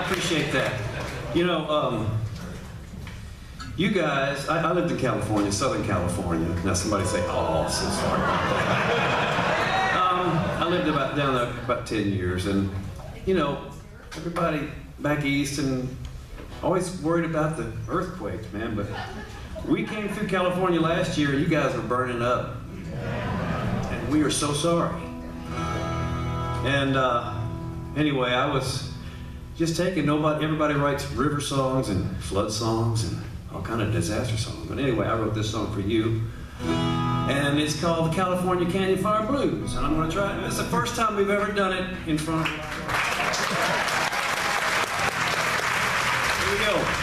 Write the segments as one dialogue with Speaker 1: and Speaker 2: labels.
Speaker 1: I appreciate that. You know, you guys, I lived in California, Southern California. Now somebody say, oh, so sorry about that. I lived down there about 10 years, and you know, everybody back east and always worried about the earthquakes, man, but we came through California last year and you guys were burning up. And we are so sorry. And anyway, I was just taking, everybody writes river songs and flood songs and all kind of disaster songs. But anyway, I wrote this song for you. And it's called the California Canyon Fire Blues. And I'm going to try it. It's the first time we've ever done it in front of you. Here we go.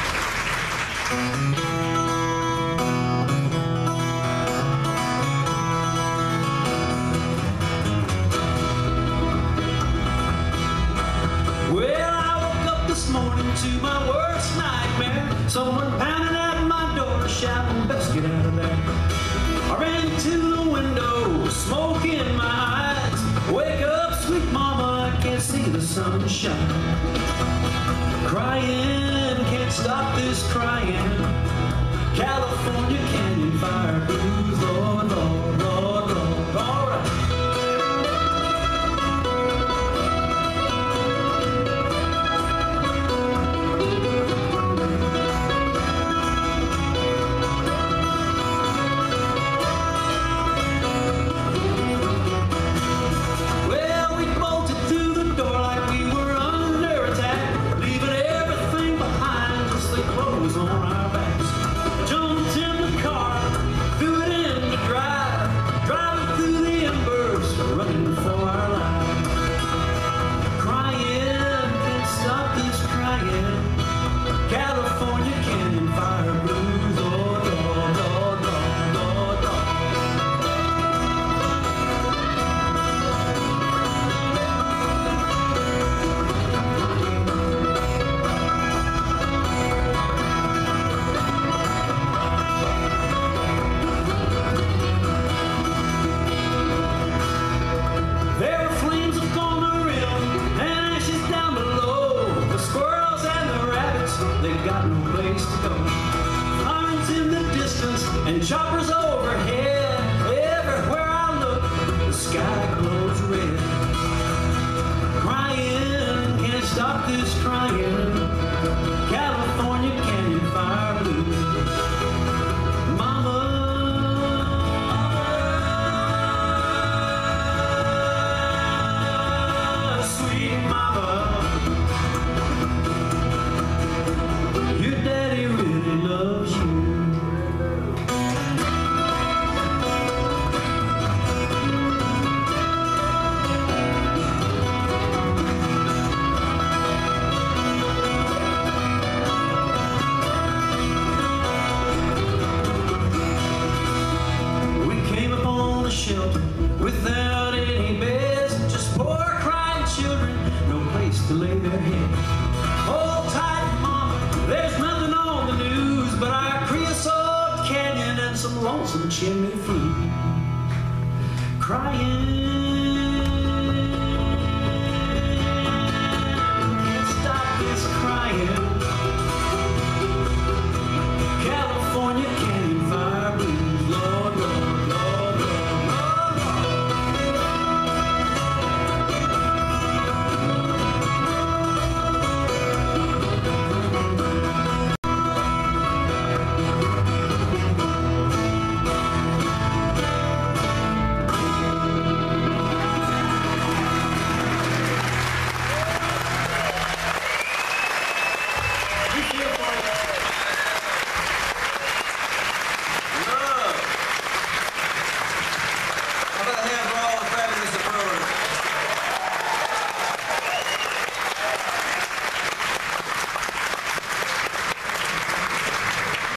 Speaker 1: Well, I woke up this morning to my worst nightmare. Someone pounding at my door, shouting, "Best get out of there." I ran to the window, smoke in my eyes. Wake up, sweet mama, I can't see the sunshine. Crying, can't stop this crying. California Canyon Fire Blues.